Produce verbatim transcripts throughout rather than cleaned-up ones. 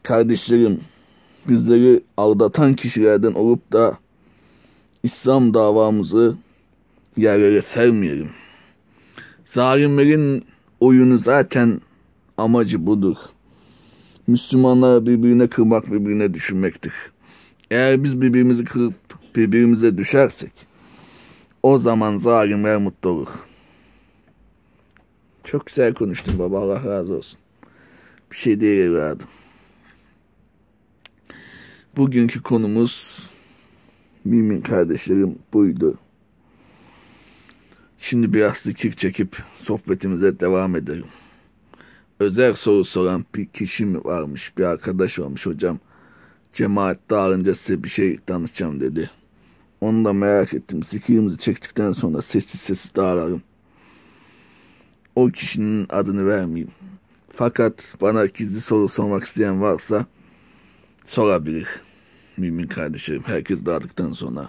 Kardeşlerim, bizleri aldatan kişilerden olup da İslam davamızı yerlere sermeyelim. Zalimlerin oyunu zaten amacı budur. Müslümanları birbirine kırmak, birbirine düşürmektir. Eğer biz birbirimizi kırıp birbirimize düşersek, o zaman zalimler mutlu olur. Çok güzel konuştun baba, Allah razı olsun. Bir şey değil evladım. Bugünkü konumuz, mümin kardeşlerim, buydu. Şimdi biraz zikir çekip sohbetimize devam edelim. Özel soru soran bir kişi mi varmış, bir arkadaş varmış hocam. Cemaat dağılınca size bir şey danışacağım dedi. Onu da merak ettim. Zikirimizi çektikten sonra sessiz sessiz dağılalım. O kişinin adını vermeyeyim. Fakat bana gizli soru sormak isteyen varsa sorabilir. Mümin kardeşlerim, herkes dağıldıktan sonra.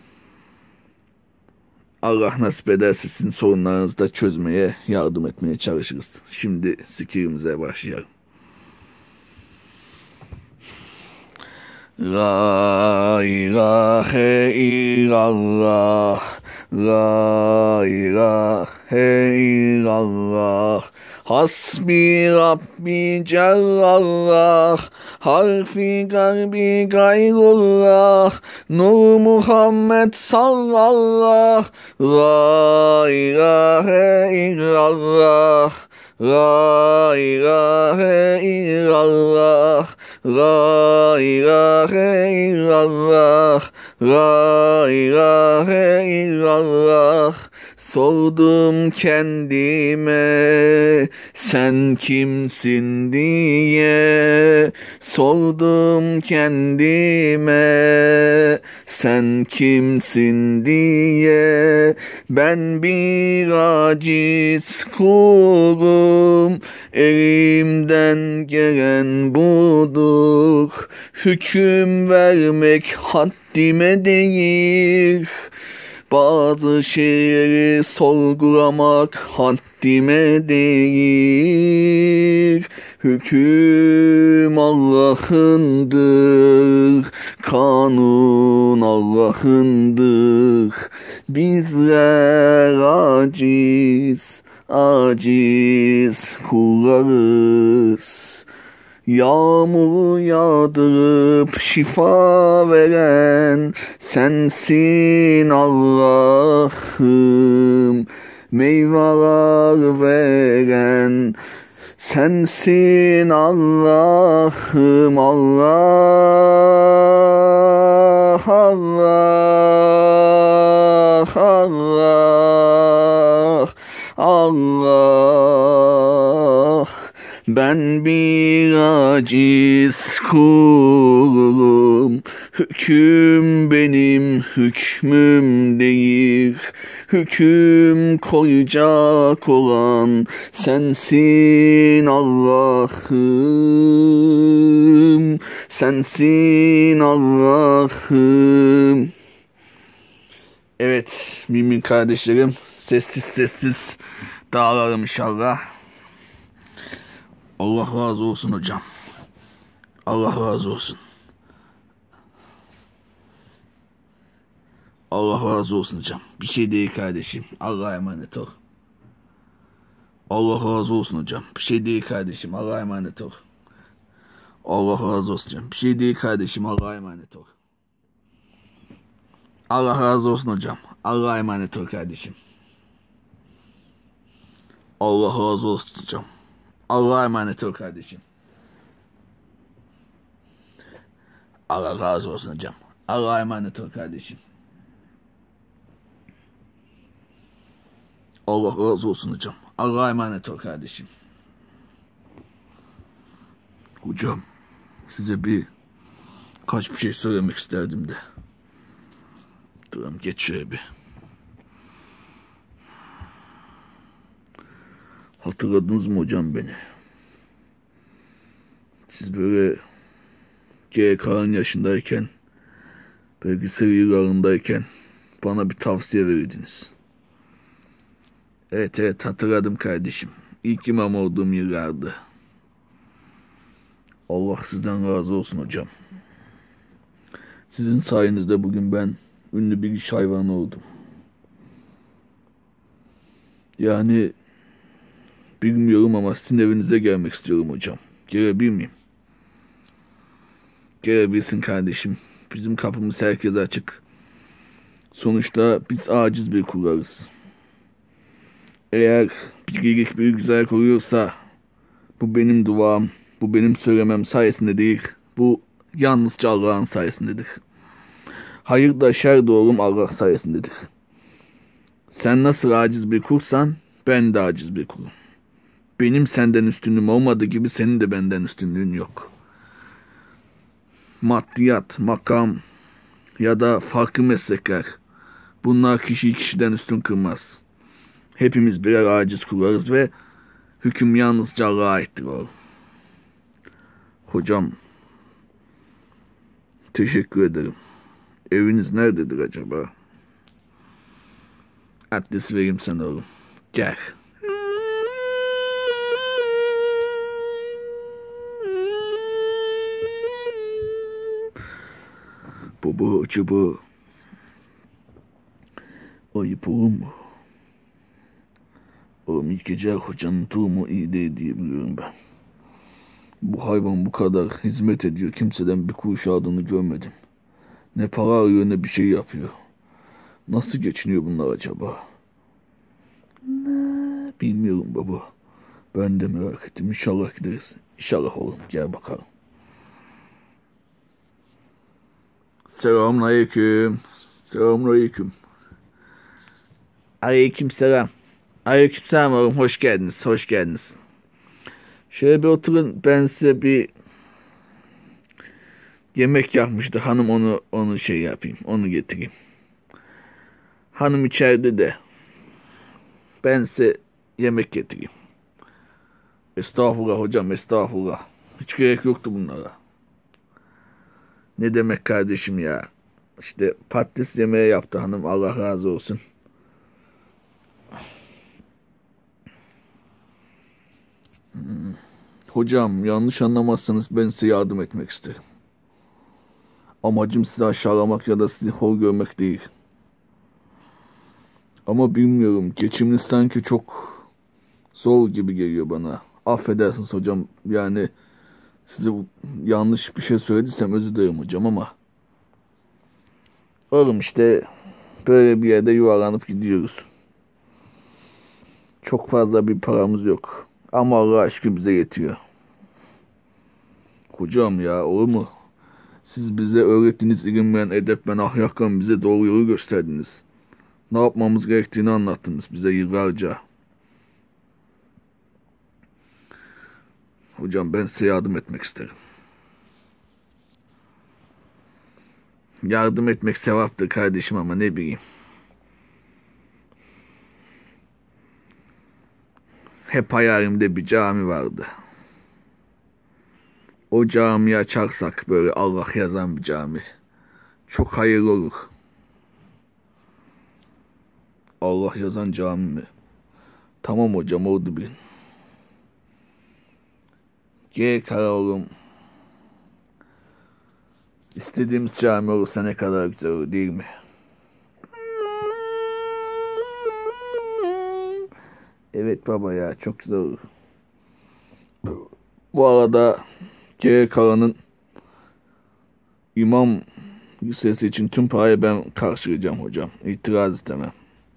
Allah nasip ederse sizin sorunlarınızı da çözmeye, yardım etmeye çalışırız. Şimdi zikirimize başlayalım. La ilahe illallah, la ilahe illallah. Hasbi Rabbi Cellallah, harfi garbi gayrullah, Nur Muhammed sallallah, la ilahe illallah, la ilahe illallah, la ilahe illallah, la ilahe illallah. Sordum kendime, sen kimsin diye. Sordum kendime, sen kimsin diye. Ben bir aciz kulum, elimden gelen budur. Hüküm vermek haddime değil, bazı şeyleri sorgulamak haddime değil. Hüküm Allah'ındır, kanun Allah'ındır. Bizler aciz, aciz kullarız. Yağmuru yağdırıp şifa veren sensin Allah'ım. Meyveler veren sensin Allah'ım. Allah, Allah, Allah, Allah. Ben bir aciz kulum, hüküm benim hükmüm değil. Hüküm koyacak olan sensin Allah'ım, sensin Allah'ım. Evet mümin kardeşlerim, sessiz sessiz dağılalım inşallah. Allah razı olsun hocam. Allah razı olsun. Allah razı olsun hocam. Bir şey değil kardeşim. Allah'a emanet ol. Allah razı olsun hocam. Bir şey değil kardeşim. Allah'a emanet ol. Allah razı olsun hocam. Bir şey değil kardeşim. Allah'a emanet ol. Allah razı olsun hocam. Allah'a emanet ol kardeşim. Allah razı olsun hocam. Allah'a emanet ol kardeşim. Allah razı olsun hocam. Allah'a emanet ol kardeşim. Allah razı olsun hocam. Allah'a emanet ol kardeşim. Hocam, size bir kaç bir şey söylemek isterdim de. Durun, geç şöyle bir. Hatırladınız mı hocam beni? Siz böyle G K'nın yaşındayken, bilgisayar yıllarındayken bana bir tavsiye verirdiniz. Evet evet hatırladım kardeşim. İlk imam olduğum yıllardı. Allah sizden razı olsun hocam. Sizin sayenizde bugün ben ünlü bir iş hayvanı oldum. Yani bilmiyorum ama sizin evinize gelmek istiyorum hocam. Gelebilir miyim? Gelebilirsin kardeşim. Bizim kapımız herkese açık. Sonuçta biz aciz bir kullarız. Eğer bir iyilik bir güzel oluyorsa bu benim duam, bu benim söylemem sayesinde değil. Bu yalnızca Allah'ın sayesindedir. Hayır da şer de oğlum Allah sayesindedir. Sen nasıl aciz bir kulsan ben de aciz bir kulum. Benim senden üstünlüğüm olmadığı gibi senin de benden üstünlüğün yok. Maddiyat, makam ya da farklı meslekler, bunlar kişiyi kişiden üstün kılmaz. Hepimiz birer aciz kullarız ve hüküm yalnızca Allah'a aittir oğlum. Hocam, teşekkür ederim. Eviniz nerededir acaba? Adresi vereyim sana oğlum. Gel. Baba acaba ayıp olur mu? Oğlum ilk gece hocanın durumu iyi değil diye biliyorum ben. Bu hayvan bu kadar hizmet ediyor. Kimseden bir kuruş aldığını görmedim. Ne para arıyor ne bir şey yapıyor. Nasıl geçiniyor bunlar acaba? Ne? Bilmiyorum baba. Ben de merak ettim. İnşallah gideriz. İnşallah oğlum. Gel bakalım. Selamünaleyküm. Selamünaleyküm. Aleyküm selam. Aleyküm selam oğlum. Hoş geldiniz. Hoş geldiniz. Şöyle bir oturun. Ben size bir yemek yapmıştı. Hanım onu onu şey yapayım. Onu getireyim. Hanım içeride de. Ben size yemek getireyim. Estağfurullah hocam, estağfurullah. Hiç gerek yoktu bunlara. Ne demek kardeşim ya. İşte patates yemeği yaptı hanım. Allah razı olsun. Hmm. Hocam yanlış anlamazsanız ben size yardım etmek isterim. Amacım sizi aşağılamak ya da sizi hor görmek değil. Ama bilmiyorum. Geçiminiz sanki çok zor gibi geliyor bana. Affedersiniz hocam. Yani size yanlış bir şey söylediysem özür dilerim hocam ama oğlum işte böyle bir yerde yuvarlanıp gidiyoruz. Çok fazla bir paramız yok. Ama Allah aşkına bize yetiyor. Hocam ya olur mu? Siz bize öğrettiğiniz ilimle, edeplen, ahlakla bize doğru yolu gösterdiniz. Ne yapmamız gerektiğini anlattınız bize yıllarca. Hocam ben size yardım etmek isterim. Yardım etmek sevaptır kardeşim ama ne bileyim. Hep hayalimde bir cami vardı. O camiyi açarsak böyle Allah yazan bir cami. Çok hayırlı olur. Allah yazan cami mi? Tamam hocam oldu bir. Gel kara oğlum. İstediğimiz cami olursa ne kadar güzel olur değil mi? Evet baba ya çok güzel olur. Bu arada G Kara'nın imam lisesi için tüm parayı ben karşılayacağım hocam. İtiraz istemem.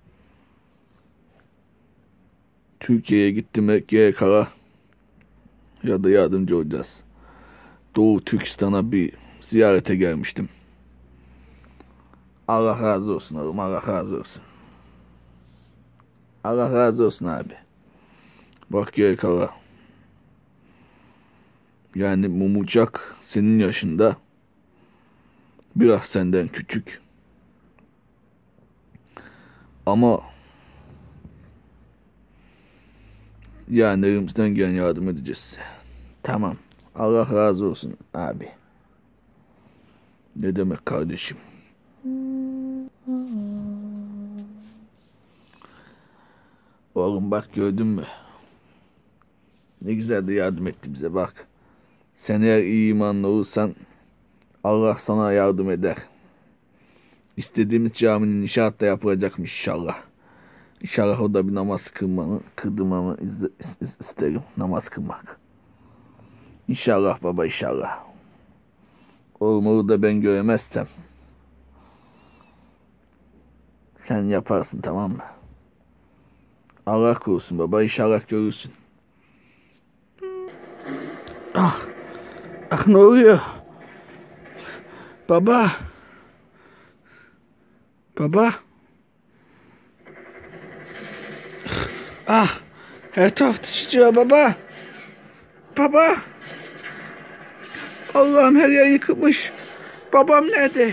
Türkiye'ye gittim G Kara ya da yardımcı olacağız. Doğu Türkistan'a bir ziyarete gelmiştim. Allah razı olsun oğlum, Allah razı olsun. Allah razı olsun abi. Bak G Kara. Yani Mumucak senin yaşında. Biraz senden küçük. Ama yani elimizden gelen yardım edeceğiz. Tamam. Allah razı olsun abi. Ne demek kardeşim? Oğlum bak gördün mü? Ne güzel de yardım etti bize bak. Sen eğer iyi imanlı olursan Allah sana yardım eder. İstediğimiz caminin inşaat da yapılacakmış inşallah. İnşallah o da bir namaz kılmanı, kıldırmamı isterim. Namaz kılmak. İnşallah baba, inşallah. Olmalı da ben göremezsem. Sen yaparsın, tamam mı? Allah korusun baba, inşallah görürsün. Ah, ah ne oluyor? Baba. Baba. Ah, her taraf sıçrıyor baba. Baba. Allah'ım, her yer yıkılmış. Babam nerede?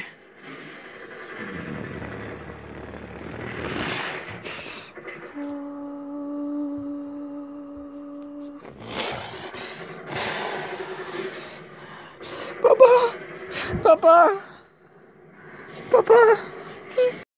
Baba. Baba. Baba.